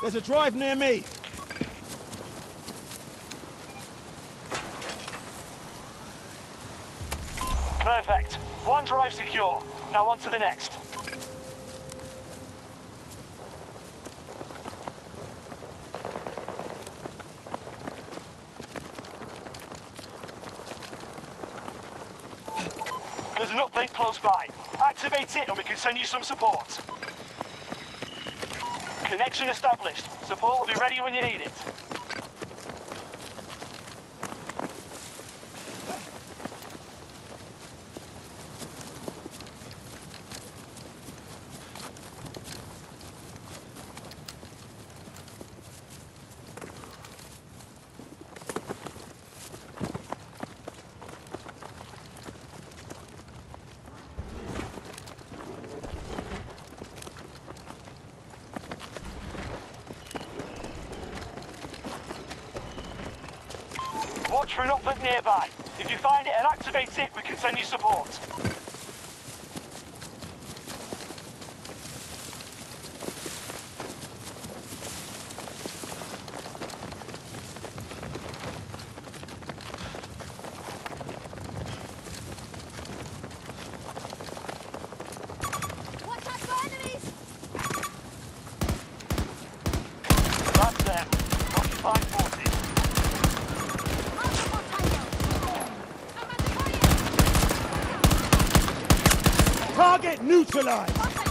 There's a drive near me. Perfect. One drive secure. Now on to the next. There's an uplink close by. Activate it and we can send you some support. Connection established. Support will be ready when you need it. Watch for an uplink nearby. If you find it and activate it, we can send you support. Watch out for enemies! That's them. Occupying forces. Target neutralized!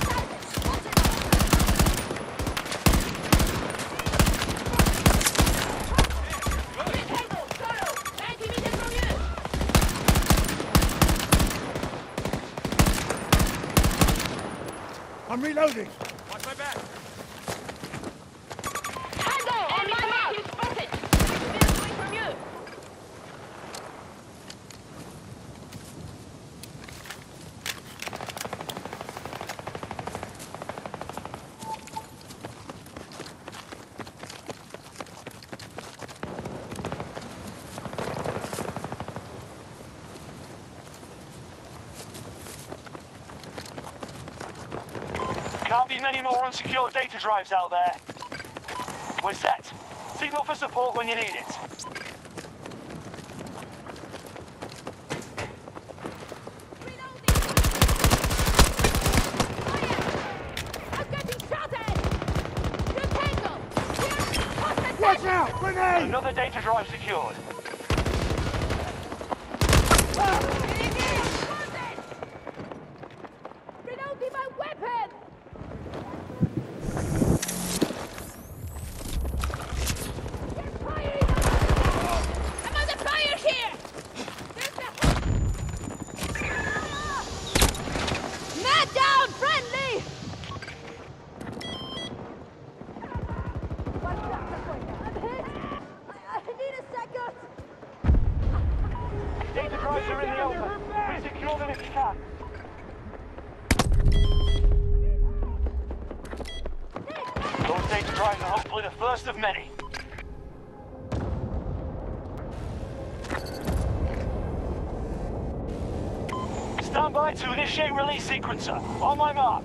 I'm reloading! Watch my back! Tango! On my mark! You spotted! This way from you! Can't be many more unsecured data drives out there. We're set. Signal for support when you need it. I'm getting shot at! You Tango! Here! Watch out! Grenade! Another data drive secured. Reloading my weapon! They're firing! I'm under fire here! There's a... Man down! Friendly! I'm hit! I need a second! Data drives are in the open. Resecure them if you can. Those data drives are hopefully the first of many. Stand by to initiate release sequencer. On my mark.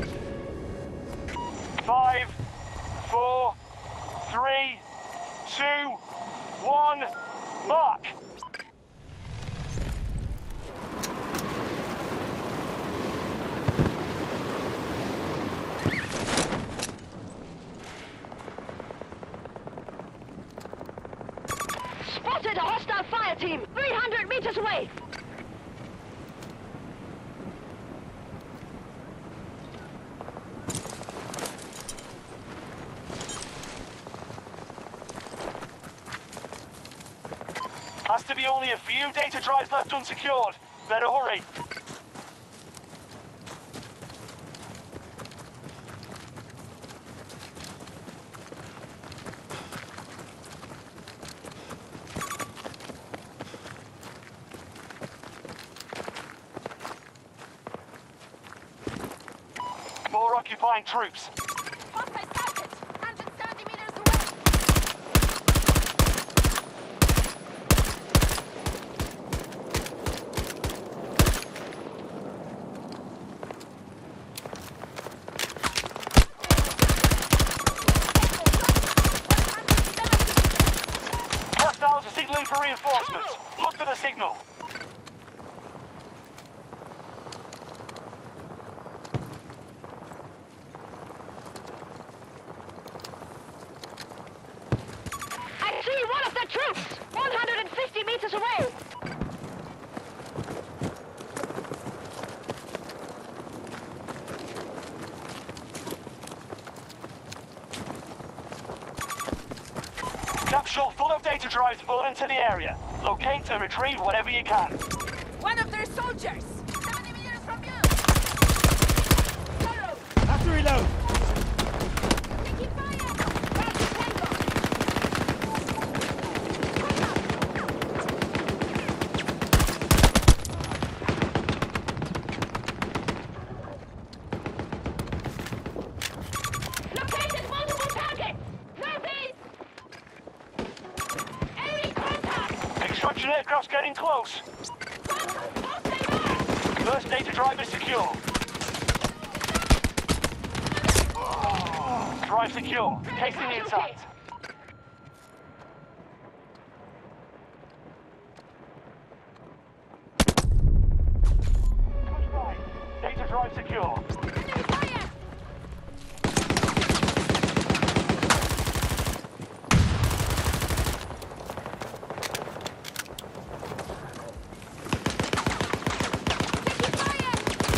5, 4, 3, 2, 1, mark! Spotted a hostile fire team! 300 meters away! Has to be only a few data drives left unsecured. Better hurry. More occupying troops. Hostile targets! 170 meters away! signaling for reinforcements. Look for the signal. I see one of the troops! 150 meters away! Capsule full of data drives full into the area. Locate and retrieve whatever you can. One of their soldiers! 70 meters from you! Zero! Have to reload. Taking fire! That's the tango! Located multiple targets! Northeast! Enemy contact! Extraction aircraft's getting close. First data drive is secure. Drive secure. Casing intact. Data drive secure. Enemy fire! Taking fire!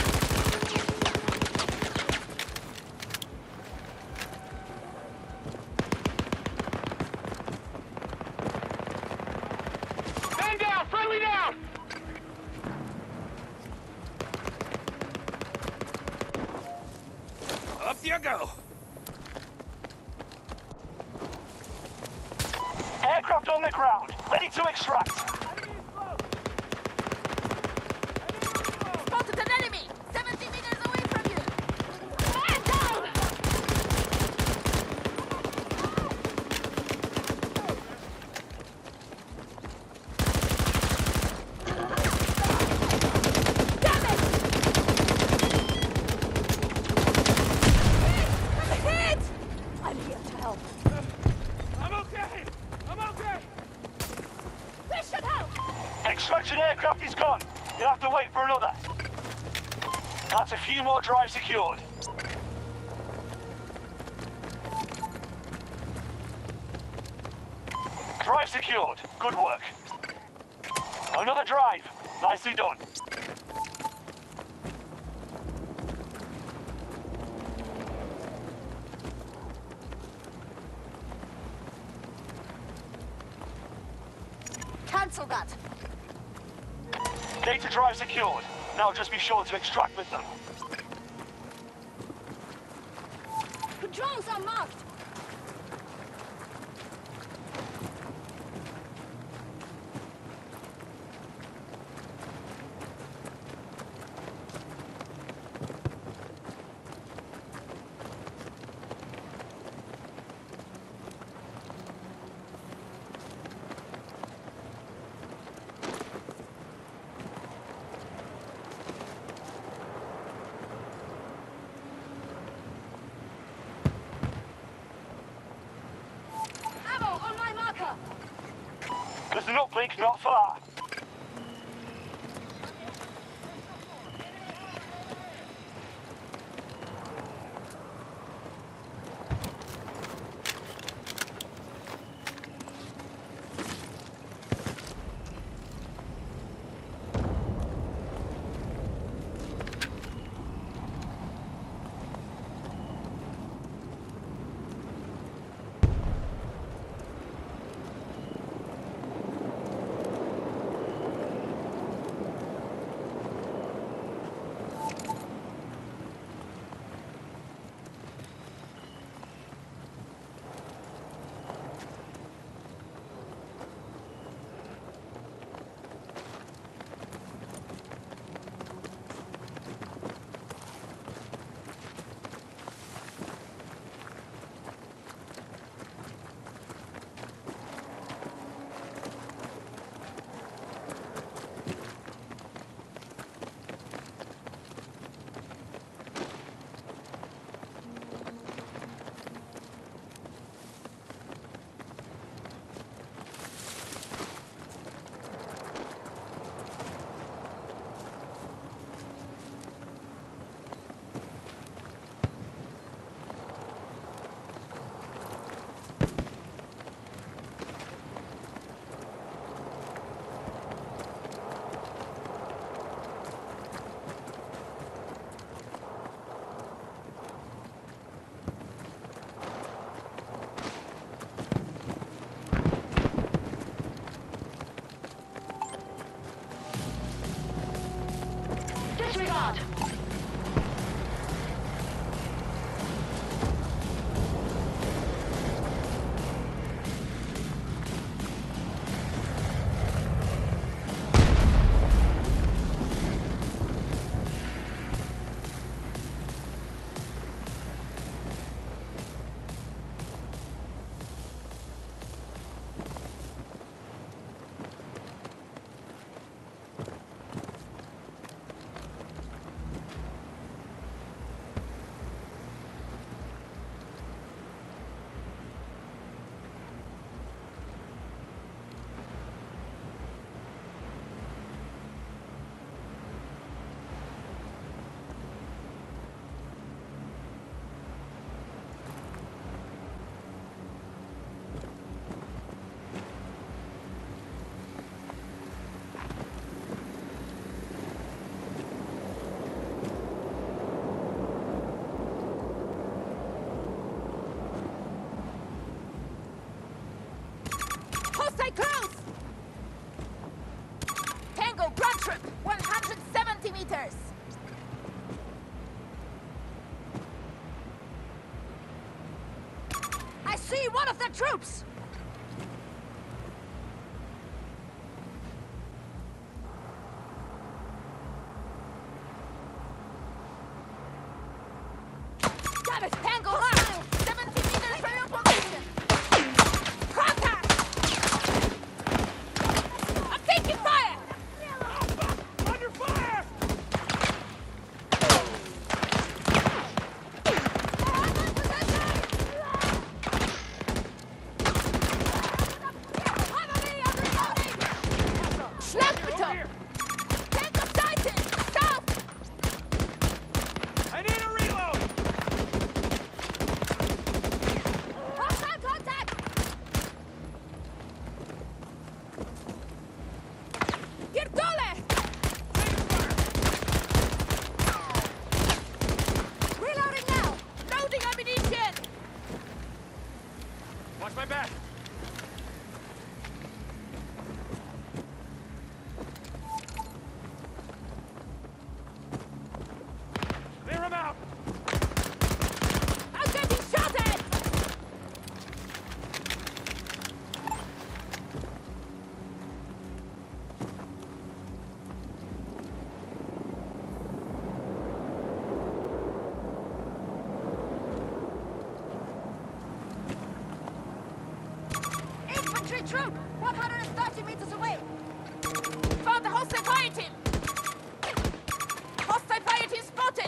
Man down! Friendly down! Up you go. Aircraft on the ground. Ready to extract. Spotted an enemy! 70 meters away from you! Man down! Damn it! Hit! I'm here to help. I'm okay. I'm okay. This should help! Extraction aircraft is gone. You'll have to wait for another. That's a few more drives secured. Drive secured. Good work. Another drive. Nicely done. Cancel that! Data drive secured. Now just be sure to extract with them. Drones are marked! Ammo on my marker! There's an uplink not far. close! Tango, ground troop, 170 meters. I see one of the troops! Got it! Tango high! 70 meters from your position! Contact! I'm taking fire! Under fire! Schlagbeton! Tango sighted! South! I need a reload! Hostile contact! Pierdolę! Reloading now! Loading ammunition! Watch my back! Clear him out! I'm getting shot at! Infantry troop, 130 meters away. Found the hostile fire team. Hostile fire team spotted.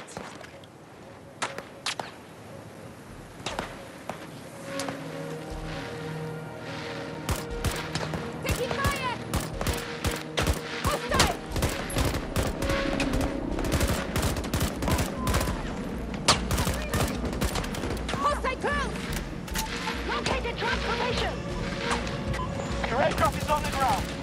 Taking fire. Hostile. Hostile close. Located transformation. Your aircraft is on the ground.